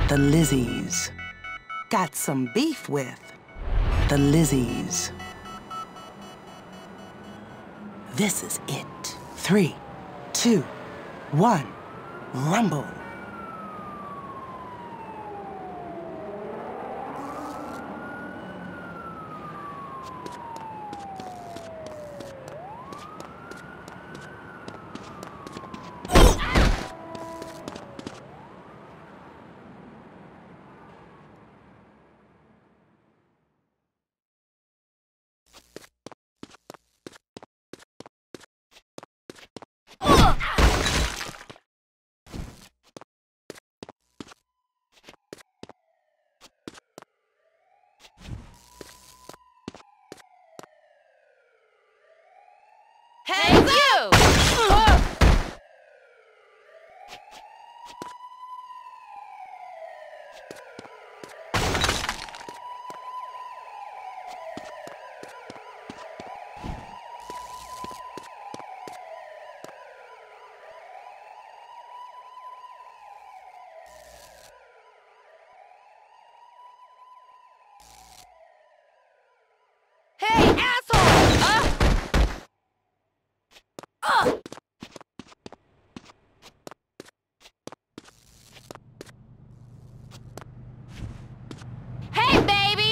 The Lizzies. Got some beef with the Lizzies. This is it. 3, 2, 1, rumble. Hey, you! Hey, asshole! Hey, baby!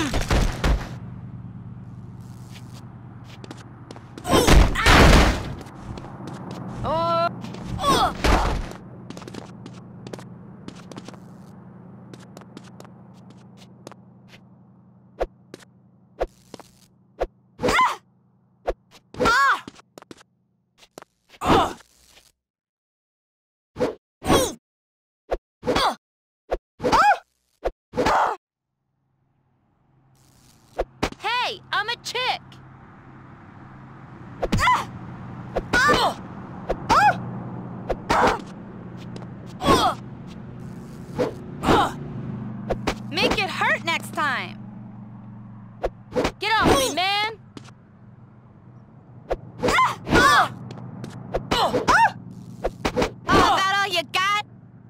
Hey, I'm a chick! Make it hurt next time! Get off me, man! Oh, that all you got?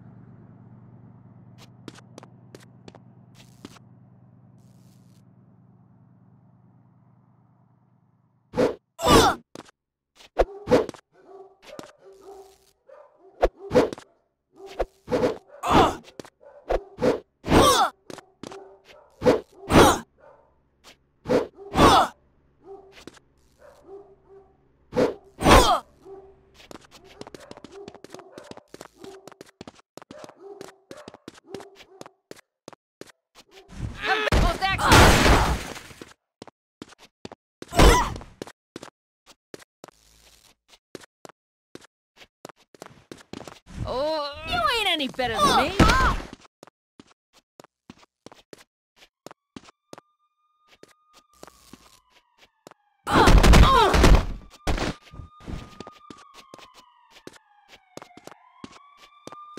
Oh, you ain't any better than me.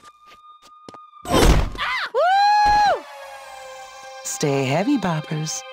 Stay heavy, boppers.